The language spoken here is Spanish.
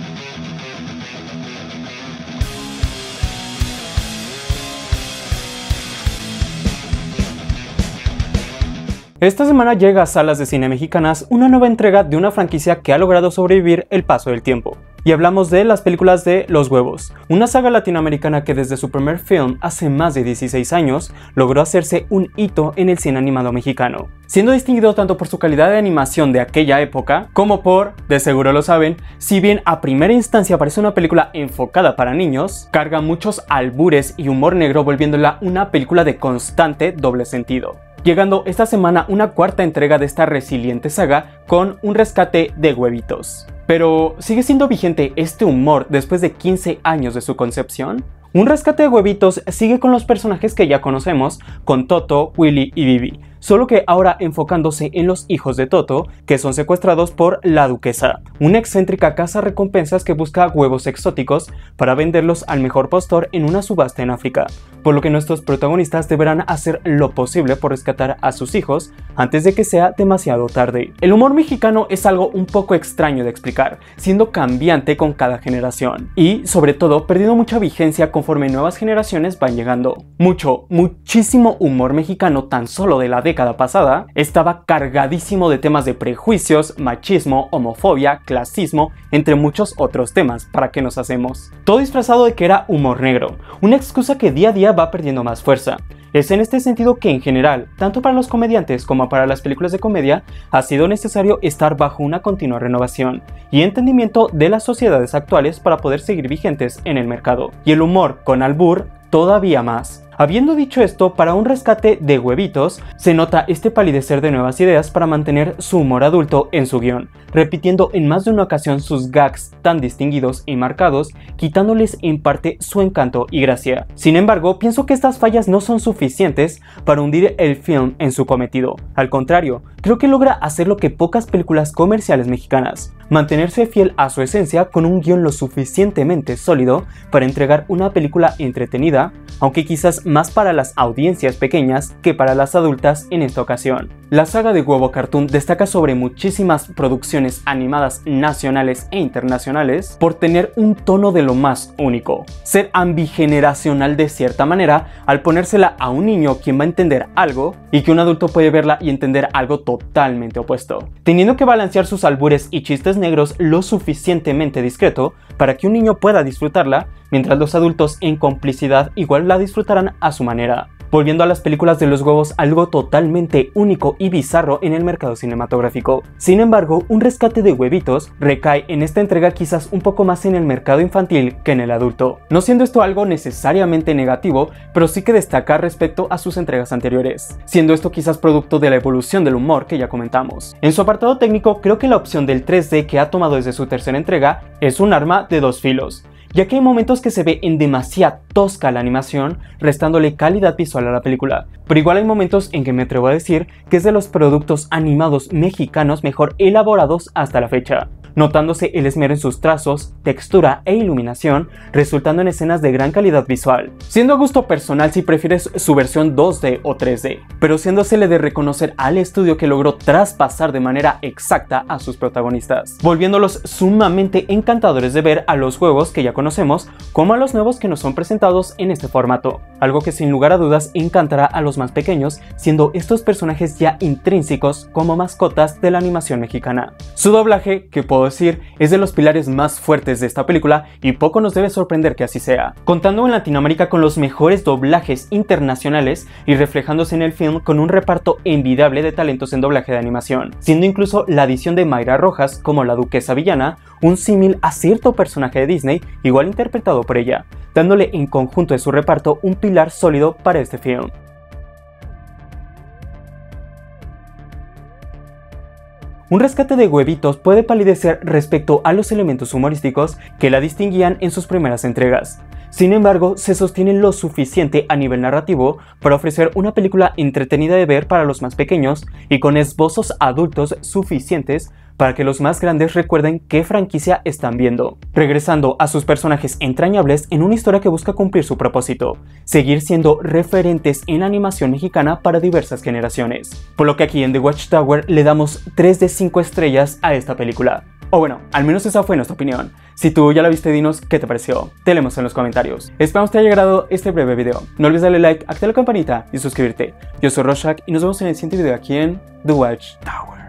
Esta semana llega a salas de cine mexicanas una nueva entrega de una franquicia que ha logrado sobrevivir el paso del tiempo. Y hablamos de las películas de Los Huevos, una saga latinoamericana que desde su primer film hace más de 16 años logró hacerse un hito en el cine animado mexicano, siendo distinguido tanto por su calidad de animación de aquella época como por, de seguro lo saben, si bien a primera instancia parece una película enfocada para niños, carga muchos albures y humor negro volviéndola una película de constante doble sentido. Llegando esta semana una cuarta entrega de esta resiliente saga con un rescate de Huevitos. Pero, ¿sigue siendo vigente este humor después de 15 años de su concepción? Un rescate de Huevitos sigue con los personajes que ya conocemos, con Toto, Willy y Vivi, solo que ahora enfocándose en los hijos de Toto, que son secuestrados por la Duquesa, una excéntrica cazarrecompensas que busca huevos exóticos para venderlos al mejor postor en una subasta en África, por lo que nuestros protagonistas deberán hacer lo posible por rescatar a sus hijos antes de que sea demasiado tarde. El humor mexicano es algo un poco extraño de explicar, siendo cambiante con cada generación, y sobre todo perdiendo mucha vigencia conforme nuevas generaciones van llegando. Muchísimo humor mexicano tan solo de la década pasada estaba cargadísimo de temas de prejuicios, machismo, homofobia, clasismo, entre muchos otros temas. ¿Para qué nos hacemos? Todo disfrazado de que era humor negro, una excusa que día a día va perdiendo más fuerza. Es en este sentido que en general, tanto para los comediantes como para las películas de comedia, ha sido necesario estar bajo una continua renovación y entendimiento de las sociedades actuales para poder seguir vigentes en el mercado. Y el humor con albur todavía más. Habiendo dicho esto, para un rescate de Huevitos, se nota este palidecer de nuevas ideas para mantener su humor adulto en su guión, repitiendo en más de una ocasión sus gags tan distinguidos y marcados, quitándoles en parte su encanto y gracia. Sin embargo, pienso que estas fallas no son suficientes para hundir el film en su cometido. Al contrario, creo que logra hacer lo que pocas películas comerciales mexicanas, mantenerse fiel a su esencia con un guión lo suficientemente sólido para entregar una película entretenida, aunque quizás más para las audiencias pequeñas que para las adultas en esta ocasión. La saga de Huevo Cartoon destaca sobre muchísimas producciones animadas nacionales e internacionales por tener un tono de lo más único, ser ambigeneracional de cierta manera al ponérsela a un niño quien va a entender algo y que un adulto puede verla y entender algo totalmente opuesto, teniendo que balancear sus albures y chistes negros lo suficientemente discreto para que un niño pueda disfrutarla, mientras los adultos en complicidad igual la disfrutarán a su manera, volviendo a las películas de Los Huevos algo totalmente único y bizarro en el mercado cinematográfico. Sin embargo, un rescate de Huevitos recae en esta entrega quizás un poco más en el mercado infantil que en el adulto, no siendo esto algo necesariamente negativo, pero sí que destacar respecto a sus entregas anteriores, siendo esto quizás producto de la evolución del humor que ya comentamos. En su apartado técnico, creo que la opción del 3D que ha tomado desde su tercera entrega es un arma de dos filos, ya que hay momentos que se ve en demasiada tosca la animación, restándole calidad visual a la película, pero igual hay momentos en que me atrevo a decir que es de los productos animados mexicanos mejor elaborados hasta la fecha, notándose el esmero en sus trazos, textura e iluminación, resultando en escenas de gran calidad visual, siendo a gusto personal si prefieres su versión 2D o 3D, pero siéndosele de reconocer al estudio que logró traspasar de manera exacta a sus protagonistas, volviéndolos sumamente encantadores de ver a los huevos que ya conocemos como a los nuevos que nos son presentados en este formato, algo que sin lugar a dudas encantará a los más pequeños, siendo estos personajes ya intrínsecos como mascotas de la animación mexicana. Su doblaje, que puedo decir, es de los pilares más fuertes de esta película y poco nos debe sorprender que así sea, contando en Latinoamérica con los mejores doblajes internacionales y reflejándose en el film con un reparto envidiable de talentos en doblaje de animación, siendo incluso la adición de Mayra Rojas como la Duquesa villana un símil a cierto personaje de Disney igual interpretado por ella, dándole en conjunto de su reparto un pilar sólido para este film. Un rescate de Huevitos puede palidecer respecto a los elementos humorísticos que la distinguían en sus primeras entregas. Sin embargo, se sostiene lo suficiente a nivel narrativo para ofrecer una película entretenida de ver para los más pequeños y con esbozos adultos suficientes para que los más grandes recuerden qué franquicia están viendo, regresando a sus personajes entrañables en una historia que busca cumplir su propósito, seguir siendo referentes en la animación mexicana para diversas generaciones. Por lo que aquí en The Watchtower le damos 3 de 5 estrellas a esta película. O bueno, al menos esa fue nuestra opinión. Si tú ya la viste, dinos qué te pareció. Te leemos en los comentarios. Esperamos te haya agradado este breve video. No olvides darle like, activar la campanita y suscribirte. Yo soy Rorschach y nos vemos en el siguiente video aquí en The Watchtower.